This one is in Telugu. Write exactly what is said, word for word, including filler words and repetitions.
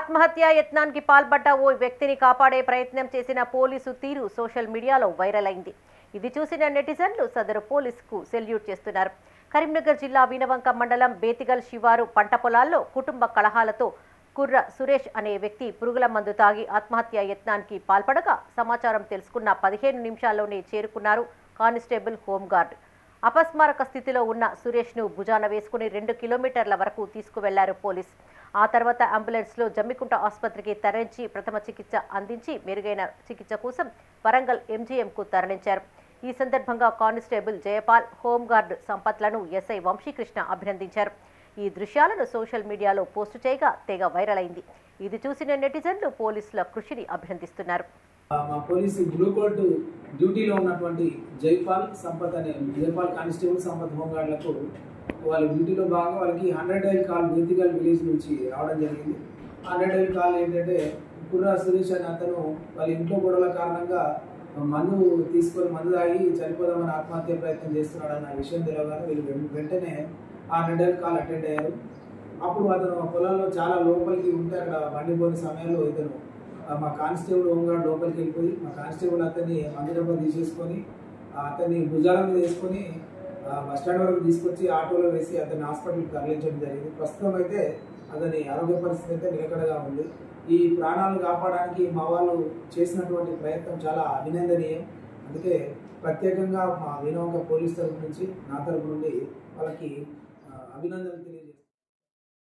ఆత్మహత్య యత్నానికి పాల్పడ్డ ఓ వ్యక్తిని కాపాడే ప్రయత్నం చేసిన పోలీసు తీరు సోషల్ మీడియాలో వైరల్ అయింది. ఇది చూసిన నెటిజన్లు సదరు పోలీసుకు సెల్యూట్ చేస్తున్నారు. కరీంనగర్ జిల్లా వీనవంక మండలం బేతిగల్ శివారు పంట పొలాల్లో కుటుంబ కలహాలతో కుర్ర సురేష్ అనే వ్యక్తి పురుగుల మందు తాగి ఆత్మహత్య యత్నానికి పాల్పడగా సమాచారం తెలుసుకున్న పదిహేను నిమిషాల్లోనే చేరుకున్నారు కానిస్టేబుల్ హోంగార్డ్. అపస్మారక స్థితిలో ఉన్న సురేష్ను భుజాన వేసుకుని రెండు కిలోమీటర్ల వరకు తీసుకువెళ్లారు పోలీస్. ఆ తర్వాత అంబులెన్స్లో జమ్మికుంట ఆసుపత్రికి తరలించి ప్రథమ చికిత్స అందించి మెరుగైన చికిత్స కోసం వరంగల్ ఎంజీఎంకు తరలించారు. ఈ సందర్భంగా constable Jaipal, home guard సంపత్లను SI Vamsikrishna అభినందించారు. ఈ దృశ్యాలను సోషల్ మీడియాలో పోస్టు చేయగా తెగ వైరల్ అయింది. ఇది చూసిన నెటిజన్లు పోలీసుల కృషిని అభినందిస్తున్నారు. మా పోలీసు బ్లూ కోర్టు డ్యూటీలో ఉన్నటువంటి జైపాల్ సంపత్ అనే జైపాల్ కానిస్టేబుల్ సంపత్ హోంగార్డులకు వాళ్ళ డ్యూటీలో భాగంగా వాళ్ళకి hundred dial call Betigal village నుంచి రావడం జరిగింది. హండ్రెడ్ డైల్ కాల్ ఏంటంటే కుర్రా సురేష్ అనే అతను వాళ్ళ ఇంట్లో గొడవల కారణంగా మందు తీసుకొని మందు తాగి చనిపోదామని ఆత్మహత్య ప్రయత్నం చేస్తున్నాడు అన్న విషయం తెలియగానే వీళ్ళు వెంటనే ఆ హండ్రెడ్ డైల్ కాల్ అటెండ్ అయ్యారు. అప్పుడు అతను పొలంలో చాలా లోపలికి ఉంటే అక్కడ బండి పోయిన సమయంలో ఇతను మా కానిస్టేబుల్ హోంగార్డ్ లోపలికి వెళ్ళిపోయి మా కానిస్టేబుల్ అతన్ని మందు డబ్బా తీసేసుకొని అతన్ని భుజాల మీద వేసుకొని బస్టాండ్ వరకు తీసుకొచ్చి ఆటోలో వేసి అతన్ని హాస్పిటల్కి తరలించడం జరిగింది. ప్రస్తుతం అయితే అతని ఆరోగ్య పరిస్థితి అయితే నిలకడగా ఉంది. ఈ ప్రాణాలను కాపాడడానికి మా వాళ్ళు చేసినటువంటి ప్రయత్నం చాలా అభినందనీయం. అందుకే ప్రత్యేకంగా మా వీనవంక పోలీస్ తరఫు నుంచి నా తరఫు నుండి వాళ్ళకి అభినందనలు తెలియ